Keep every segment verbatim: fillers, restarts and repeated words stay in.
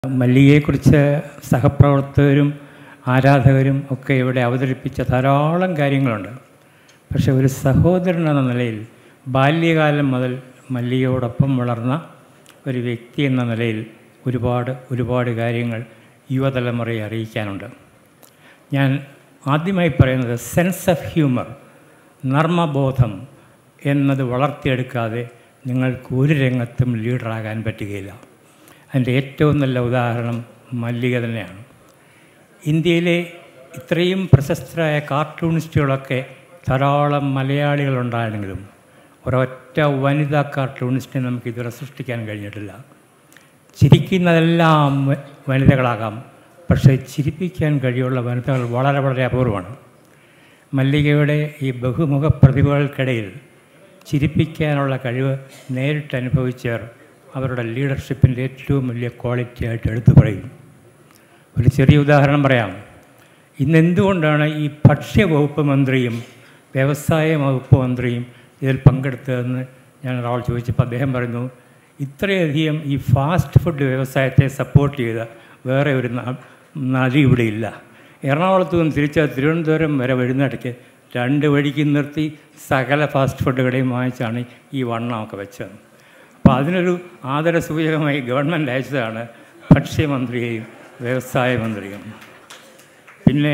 മല്ലികയെക്കുറിച്ച് സഹപ്രവർത്തകരും ആരാധകരും ഒക്കെ ഇവിടെ അവതരിപ്പിച്ച ധാരാളം കാര്യങ്ങളുണ്ട്. പക്ഷേ ഒരു സഹോദരൻ എന്ന നിലയിൽ ബാല്യകാലം മുതൽ മല്ലികയോടൊപ്പം വളർന്ന ഒരു വ്യക്തി എന്ന നിലയിൽ ഒരുപാട് ഒരുപാട് കാര്യങ്ങൾ യുവതലമുറയെ അറിയിക്കാനുണ്ട്. ഞാൻ ആദ്യമായി പറയുന്നത് സെൻസ് ഓഫ് ഹ്യൂമർ, നർമ്മബോധം എന്നത് വളർത്തിയെടുക്കാതെ നിങ്ങൾക്ക് ഒരു രംഗത്തും ലീഡറാകാൻ പറ്റുകയില്ല. അതിൻ്റെ ഏറ്റവും നല്ല ഉദാഹരണം മല്ലിക തന്നെയാണ്. ഇന്ത്യയിലെ ഇത്രയും പ്രശസ്തരായ കാർട്ടൂണിസ്റ്റുകളൊക്കെ ധാരാളം മലയാളികളുണ്ടായെങ്കിലും ഒരൊറ്റ വനിതാ കാർട്ടൂണിസ്റ്റിനെ നമുക്ക് ഇതുവരെ സൃഷ്ടിക്കാൻ കഴിഞ്ഞിട്ടില്ല. ചിരിക്കുന്നതെല്ലാം വനിതകളാകാം, പക്ഷേ ചിരിപ്പിക്കാൻ കഴിയുള്ള വനിതകൾ വളരെ വളരെ അപൂർവമാണ്. മല്ലികയുടെ ഈ ബഹുമുഖ പ്രതിഭകൾക്കിടയിൽ ചിരിപ്പിക്കാനുള്ള കഴിവ് നേരിട്ട് അനുഭവിച്ചവർ അവരുടെ ലീഡർഷിപ്പിൻ്റെ ഏറ്റവും വലിയ ക്വാളിറ്റി ആയിട്ട് എടുത്തു പറയും. ഒരു ചെറിയ ഉദാഹരണം പറയാം. ഇന്ന് എന്തുകൊണ്ടാണ് ഈ ഭക്ഷ്യവകുപ്പ് മന്ത്രിയും വ്യവസായ വകുപ്പ് മന്ത്രിയും ഇതിൽ പങ്കെടുത്തതെന്ന് ഞാൻ ഒരാൾ ചോദിച്ചപ്പോൾ അദ്ദേഹം പറയുന്നു, ഇത്രയധികം ഈ ഫാസ്റ്റ് ഫുഡ് വ്യവസായത്തെ സപ്പോർട്ട് ചെയ്ത വേറെ ഒരു നദി ഇവിടെ ഇല്ല. എറണാകുളത്ത് നിന്ന് തിരിച്ച് തിരുവനന്തപുരം വരെ വരുന്നിടയ്ക്ക് രണ്ട് വഴിക്ക് നിർത്തി സകല ഫാസ്റ്റ് ഫുഡ് കടയും വാങ്ങിച്ചാണ് ഈ വണ്ണമൊക്കെ വെച്ചത്. അപ്പോൾ അതിനൊരു ആദരസൂചകമായി ഗവൺമെൻറ് അയച്ചതാണ് ഭക്ഷ്യമന്ത്രിയെയും വ്യവസായ മന്ത്രിയും. പിന്നെ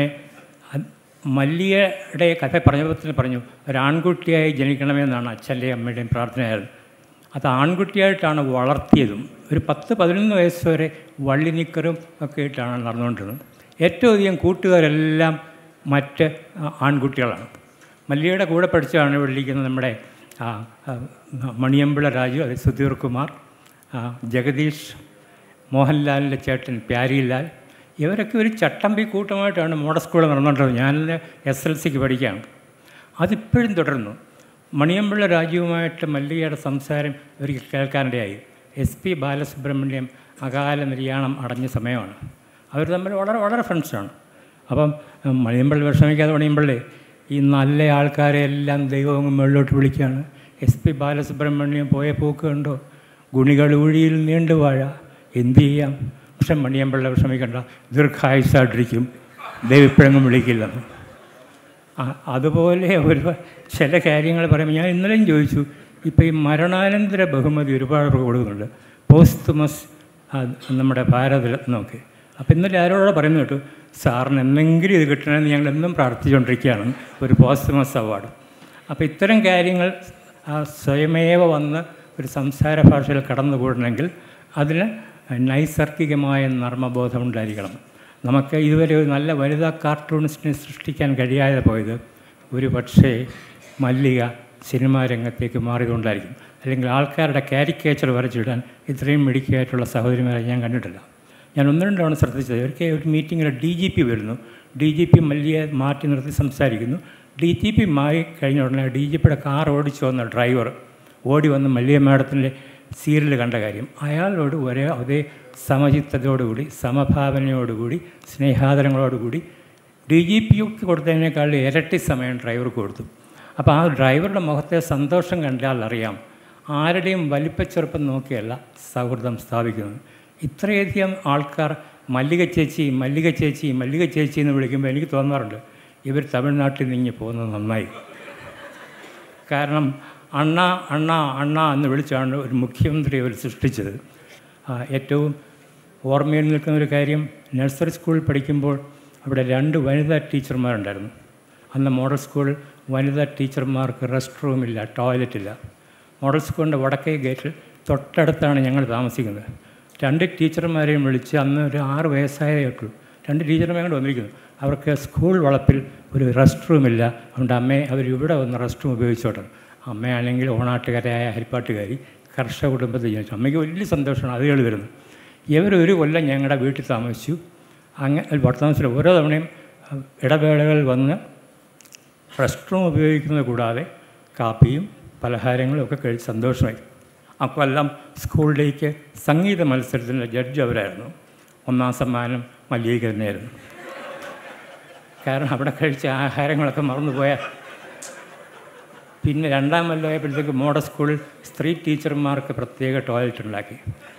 മല്ലികയുടെ കഥ പറഞ്ഞപ്പോൾ പറഞ്ഞു ഒരാൺകുട്ടിയായി ജനിക്കണമെന്നാണ് അച്ഛൻ്റെയും അമ്മയുടെയും പ്രാർത്ഥനയായിരുന്നു. അത് ആൺകുട്ടിയായിട്ടാണ് വളർത്തിയതും. ഒരു പത്ത് പതിനൊന്ന് വയസ്സ് വരെ വള്ളി നിക്കറും ഒക്കെ ആയിട്ടാണ് നടന്നുകൊണ്ടിരുന്നത്. ഏറ്റവും അധികം കൂട്ടുകാരെല്ലാം മറ്റ് ആൺകുട്ടികളാണ്. മല്ലികയുടെ കൂടെ പഠിച്ചാണ് ഇവിടെ ഇരിക്കുന്നത് നമ്മുടെ മണിയമ്പിള രാജു, അത് സുധീർ കുമാർ, ജഗദീഷ്, മോഹൻലാലിൻ്റെ ചേട്ടൻ പ്യാരിലാൽ, ഇവരൊക്കെ ഒരു ചട്ടമ്പി കൂട്ടമായിട്ടാണ് മോഡൽ സ്കൂളിൽ നടന്നുകൊണ്ടിരുന്നത്. ഞാൻ എസ് എൽ സിക്ക് പഠിക്കുകയാണ്. അതിപ്പോഴും തുടർന്നു. മണിയമ്പിള്ള രാജുവുമായിട്ട് മല്ലികയുടെ സംസാരം ഒരിക്കൽ കേൾക്കാനിടയായി. എസ് പി ബാലസുബ്രഹ്മണ്യം അകാല നിര്യാണം അടഞ്ഞ സമയമാണ്. അവർ തമ്മിൽ വളരെ വളരെ ഫ്രണ്ട്സാണ്. അപ്പം മണിയമ്പിള്ള വിഷമിക്കാതെ മണിയമ്പിള്ളേ, ഈ നല്ല ആൾക്കാരെ എല്ലാം ദൈവം മുകളിലോട്ട് വിളിക്കുകയാണ്. എസ് പി ബാലസുബ്രഹ്മണ്യം പോയ പോക്ക് കണ്ടോ, ഗുണികൾ ഊഴിയിൽ നീണ്ടുവാഴ, എന്തു ചെയ്യാം. പക്ഷെ മണിയമ്പിള്ള വിഷമിക്കണ്ട, ദീർഘായുസ്സായിട്ടിരിക്കും, ദൈവം ഇപ്പോഴെങ്ങും വിളിക്കില്ലെന്ന്. അതുപോലെ ഒരു ചില കാര്യങ്ങൾ പറയുമ്പോൾ ഞാൻ ഇന്നലെയും ചോദിച്ചു, ഇപ്പോൾ ഈ മരണാനന്തര ബഹുമതി ഒരുപാട് കൊടുക്കുന്നുണ്ട്, പോസ്തുമസ് നമ്മുടെ ഭാരതരത്നമൊക്കെ. അപ്പോൾ ഇന്നലെ ആരോടെ പറയുന്നു കേട്ടു, സാറിന് എന്തെങ്കിലും ഇത് കിട്ടണമെന്ന് ഞങ്ങളെന്നും പ്രാർത്ഥിച്ചുകൊണ്ടിരിക്കുകയാണ്, ഒരു പോസ്തുമസ് അവാർഡ്. അപ്പോൾ ഇത്തരം കാര്യങ്ങൾ സ്വയമേവ വന്ന് ഒരു സംസാര ഭാഷയിൽ കടന്നുകൂടണമെങ്കിൽ അതിന് നൈസർഗികമായ നർമ്മബോധം ഉണ്ടായിരിക്കണം. നമുക്ക് ഇതുവരെ ഒരു നല്ല വനിതാ കാർട്ടൂണിസ്റ്റിനെ സൃഷ്ടിക്കാൻ കഴിയാതെ പോയത് ഒരു പക്ഷേ മല്ലിക സിനിമാ രംഗത്തേക്ക് മാറിയതുകൊണ്ടായിരിക്കും. അല്ലെങ്കിൽ ആൾക്കാരുടെ കാരിക്കേച്ചർ വരച്ചിടാൻ ഇത്രയും മിടുക്കിയായിട്ടുള്ള സഹോദരിമാരെ ഞാൻ കണ്ടിട്ടില്ല. ഞാൻ ഒന്ന് രണ്ട് തവണ ശ്രദ്ധിച്ചത്, ഒരിക്കൽ ഒരു മീറ്റിങ്ങിൽ ഡി ജി പി വരുന്നു. ഡി ജി പി മല്ലിയെ മാറ്റി നിർത്തി സംസാരിക്കുന്നു. ഡി ജി പി മാറി കഴിഞ്ഞ ഉടനെ ഡി ജി പിയുടെ കാർ ഓടിച്ചു വന്ന ഡ്രൈവർ ഓടി വന്ന് മല്ലിക മാഡത്തിൻ്റെ സീരിയൽ കണ്ട കാര്യം അയാളോട് ഒരേ അതേ സമചിത്തതയോടുകൂടി സമഭാവനയോടുകൂടി സ്നേഹാദരങ്ങളോടുകൂടി ഡി ജി പിക്ക് കൊടുത്തതിനേക്കാൾ ഇരട്ടി സമയം ഡ്രൈവർക്ക് കൊടുത്തു. അപ്പോൾ ആ ഡ്രൈവറുടെ മുഖത്തെ സന്തോഷം കണ്ടാൽ അറിയാം ആരുടെയും വലിപ്പച്ചെറുപ്പം നോക്കിയല്ല സൗഹൃദം സ്ഥാപിക്കുന്നത്. ഇത്രയധികം ആൾക്കാർ മല്ലിക ചേച്ചി മല്ലിക ചേച്ചി മല്ലിക ചേച്ചി എന്ന് വിളിക്കുമ്പോൾ എനിക്ക് തോന്നാറുണ്ട് ഇവർ തമിഴ്നാട്ടിൽ നിന്ന് പോകുന്നത് നന്നായി. കാരണം അണ്ണ അണ്ണ അണ്ണ എന്ന് വിളിച്ചാണ് ഒരു മുഖ്യമന്ത്രി അവർ സൃഷ്ടിച്ചത്. ഏറ്റവും ഓർമ്മയിൽ നിൽക്കുന്ന ഒരു കാര്യം, നഴ്സറി സ്കൂളിൽ പഠിക്കുമ്പോൾ അവിടെ രണ്ട് വനിതാ ടീച്ചർമാരുണ്ടായിരുന്നു. അന്ന് മോഡൽ സ്കൂൾ വനിതാ ടീച്ചർമാർക്ക് റെസ്റ്റ് റൂമില്ല, ടോയ്ലറ്റില്ല. മോഡൽ സ്കൂളിൻ്റെ വടക്കേ ഗേറ്റിൽ തൊട്ടടുത്താണ് ഞങ്ങൾ താമസിക്കുന്നത്. രണ്ട് ടീച്ചർമാരെയും വിളിച്ച് അന്ന് ഒരു ആറ് വയസ്സായിട്ടുള്ളൂ. രണ്ട് ടീച്ചർമാരും കൂടെ വന്നിരിക്കുന്നു. അവർക്ക് സ്കൂൾ വളപ്പിൽ ഒരു റെസ്റ്റ് റൂമില്ല. അതുകൊണ്ട് അമ്മയെ അവരിവിടെ വന്ന് റെസ്റ്റ് റൂം ഉപയോഗിച്ചോട്ടെ. അമ്മയാണെങ്കിൽ ഓണാട്ടുകാരായ ഹരിപ്പാട്ടുകാരി, കർഷക കുടുംബത്തിൽ ജനിച്ചു. അമ്മയ്ക്ക് വലിയ സന്തോഷമാണ് അതുകൾ വരുന്നത്. ഇവരൊരു കൊല്ലം ഞങ്ങളുടെ വീട്ടിൽ താമസിച്ചു. അങ്ങനെ വർത്തമാനത്തിൽ ഓരോ തവണയും ഇടവേളകൾ വന്ന് റെസ്റ്റ് റൂം ഉപയോഗിക്കുന്നത് കൂടാതെ കാപ്പിയും പലഹാരങ്ങളും ഒക്കെ കഴിച്ച് സന്തോഷമായി. ആ കൊല്ലം സ്കൂളിലേക്ക് സംഗീത മത്സരത്തിൻ്റെ ജഡ്ജ് അവരായിരുന്നു. ഒന്നാം സമ്മാനം മല്ലിക തന്നെയായിരുന്നു. കാരണം അവിടെ കഴിച്ച ആഹാരങ്ങളൊക്കെ മറന്നുപോയാൽ പിന്നെ രണ്ടാം കൊല്ലമായപ്പോഴത്തേക്ക് മോഡൽ സ്കൂളിൽ സ്ത്രീ ടീച്ചർമാർക്ക് പ്രത്യേക ടോയ്ലറ്റ് ഉണ്ടാക്കി.